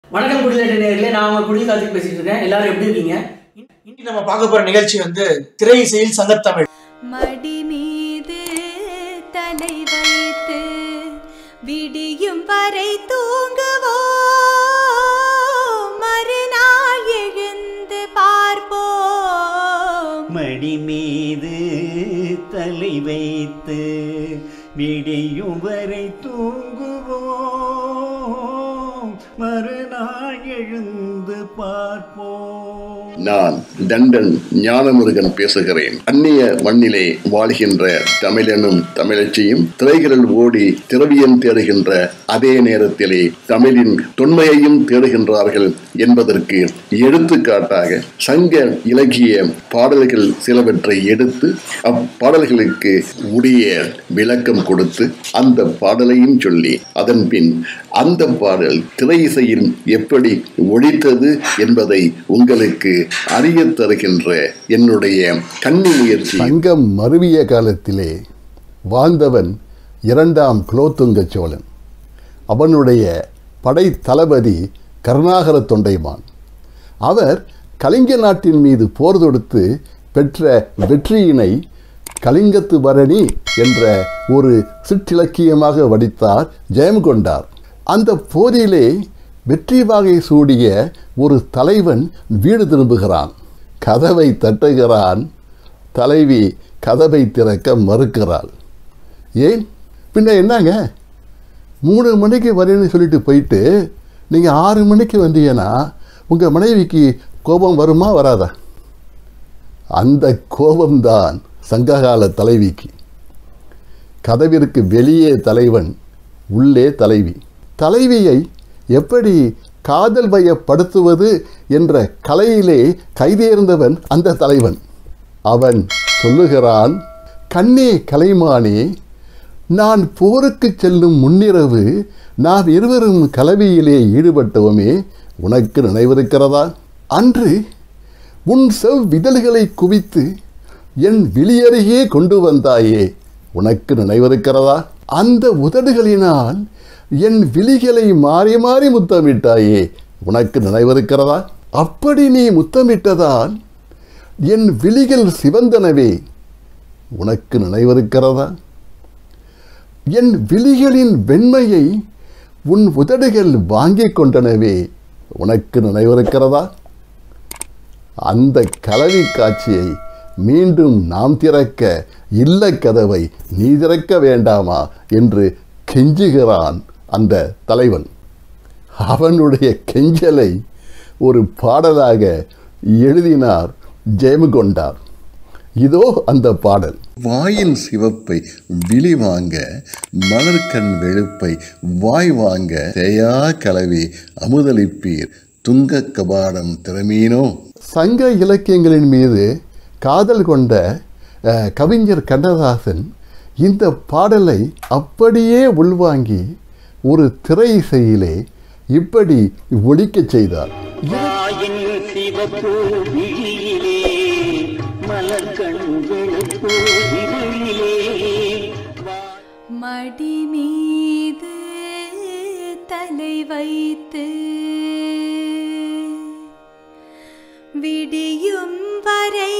வணக்கம் குடிலேட்டு நேயர்களே, நான் உங்க குடி கார்த்திக் பேசிட்டு இருக்கேன். எல்லாரும் எப்படி இருக்கீங்க? இன்னைக்கு நம்ம பார்க்க போற நிகழ்ச்சி திரை இசையில் சங்கத்தமிழ். மடி மீது தலை வைத்து விடியும் வரை தூங்குவோம், மறுநாள் எழுந்து பார்ப்போம். மடி மீது தலை வைத்து விடியும் வரை தூங்குவோம், மறுநாள் எழுந்து பார்ப்போம். நான் லண்டன் ஞானமுருகன் பேசுகிறேன். அந்நிய மண்ணிலே வாழ்கின்ற தமிழனும் தமிழச்சியும் திரைகளில் ஓடி திரவியம் தேடுகின்ற அதே நேரத்திலே தமிழின் தொன்மையையும் தேடுகின்றார்கள் என்பதற்கு எடுத்துக்காட்டாக சங்க இலக்கிய பாடல்கள் சிலவற்றை எடுத்து அப்பாடல்களுக்கு உரிய விளக்கம் கொடுத்து அந்த பாடலையும் சொல்லி அதன் பின் அந்த பாடல் திரை இசையில் எப்படி ஒழித்தது என்பதை உங்களுக்கு அறிய தருகின்ற என்னுடைய கன்னி முயற்சி. சங்கம் மருவிய காலத்திலே வாழ்ந்தவன் இரண்டாம் குலோத்துங்க சோழன். அவனுடைய படை தளபதி கருணாகர தொண்டைமான். அவர் கலிங்க நாட்டின் மீது போர் தொடுத்து பெற்ற வெற்றியினை கலிங்கத்து பரணி என்ற ஒரு சிற்றிலக்கியமாக வடித்தார், ஜெயம் கொண்டார். அந்த போரிலே வெற்றி வாகை சூடிய ஒரு தலைவன் வீடு திரும்புகிறான். கதவை தட்டுகிறான். தலைவி கதவை திறக்க மறுக்கிறாள். ஏன் பின்ன என்னங்க, 3 மணிக்கு வரேன்னு சொல்லிட்டு போயிட்டு நீங்கள் 6 மணிக்கு வந்தீங்கன்னா உங்கள் மனைவிக்கு கோபம் வருமா வராதா? அந்த கோபம்தான் சங்ககால தலைவிக்கு. கதவிற்கு வெளியே தலைவன், உள்ளே தலைவி. தலைவியை எப்படி காதல் வயப்படுத்துவது என்ற கலையிலே கைதேர்ந்தவன் அந்த தலைவன். அவன் சொல்லுகிறான், கண்ணே கலைமானே, நான் போருக்கு செல்லும் முன்னிரவு நாம் இருவரும் கலவியிலே ஈடுபட்டோமே, உனக்கு நினைவிருக்கிறதா? அன்று உன் செவ்விதழ்களை குவித்து என் விழியருகே கொண்டு வந்தாயே, உனக்கு நினைவிருக்கிறதா? அந்த உதடுகளினால் என் விழிகளை மாறி மாறி முத்தமிட்டாயே, உனக்கு நினைவிருக்கிறதா? அப்படி நீ முத்தமிட்டதால் என் விழிகள் சிவந்தனவே, உனக்கு நினைவிருக்கிறதா? என் விழிகளின் வெண்மையை உன் உதடுகள் வாங்கிக் கொண்டனவே, உனக்கு நினைவிருக்கிறதா? அந்த கலவி காட்சியை மீண்டும் நாம் திறக்க இல்ல கதவை நீ திறக்க வேண்டாமா என்று கெஞ்சுகிறான் அந்த தலைவன். அவனுடைய கெஞ்சலை ஒரு பாடலாக எழுதினார் ஜெயம் கொண்டார். இதோ அந்த பாடல். வாயின் சிவப்பை விழி வாங்க, மலர்கண் வெளுப்பை வாய் வாங்க, ஜெயா கலவி அமுதளிப்பீர் துங்க கபாடம் திறமீனோ. சங்க இலக்கியங்களின் மீது காதல் கொண்ட கவிஞர் கண்ணதாசன் இந்த பாடலை அப்படியே உள்வாங்கி ஒரு திரை இசையிலே இப்படி ஒலிக்கச் செய்தார். மடி மீது தலை வைத்து விடியும் வரை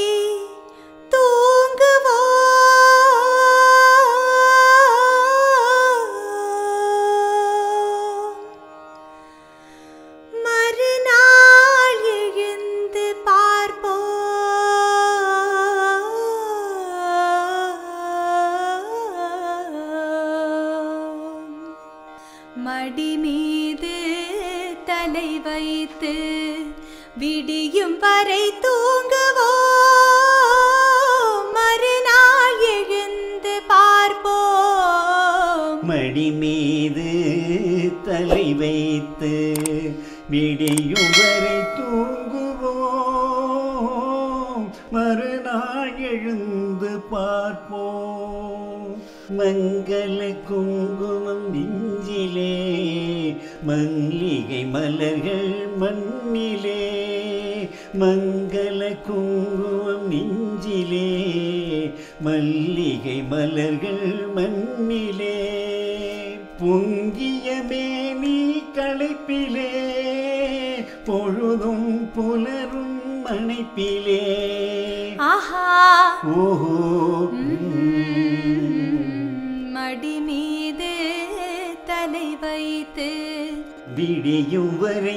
மடி மீது தலை வைத்து விடியும் வரை தூங்குவோம், மறுநாள் எழுந்து பார்ப்போம். மடி மீது தலை வைத்து விடியும் வரை தூங்குவோம், மறுநாள் எழுந்து பார்ப்போம். மங்கள குங்குமம் நெஞ்சிலே, மல்லிகை மலர்கள் மண்ணிலே. மங்கள குங்குமம் நெஞ்சிலே, மல்லிகை மலர்கள் மண்ணிலே. பொங்கிய மேனி களைப்பிலே, பொழுதும் புலரும் அணைப்பிலே ஆஹா ஓஹோ மடி மீது தலை வைத்து விடியும் வரை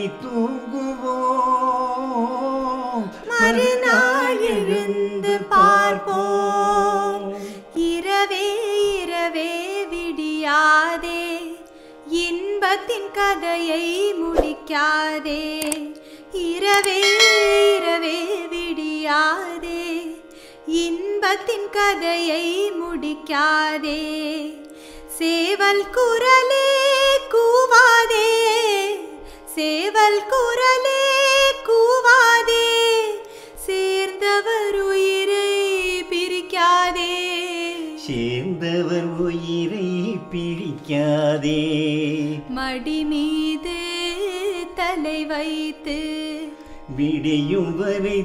தூங்குவோம் மறுநாள் எழுந்து பார்ப்போம் இரவே இரவே விடியாதே இன்பத்தின் கதையை முடிக்காதே இரவே இரவே விடியாதே இன்பத்தின் கதையை முடிக்காதே சேவல் குரலே கூவாதே சேவல் குரலே கூவாதே சேர்ந்தவர் உயிரை பிரிக்காதே சேர்ந்தவர் உயிரை பிரிக்காதே மடி மீது தலை வைத்து விடியும் வரை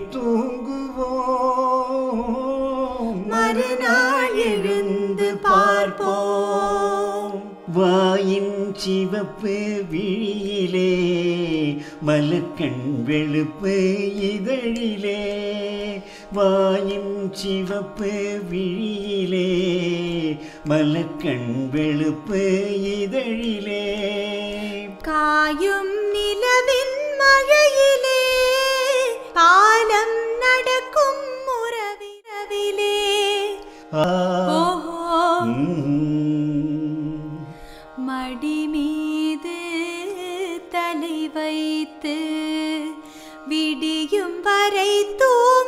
தூங்குவோம் மறுநாள் எழுந்து பார்ப்போம் வாயின் சிவப்பு விழியிலே மலர்கண் வெளுப்பு இதழிலே வாயின் சிவப்பு விழியிலே மலர்கண் வெளுப்பு இதழிலே காயும் நிலவின் மழையிலே காலம் நடக்கும் உறவிலே ஓஹோ மடி மீது தலை வைத்து விடியும் வரை தூ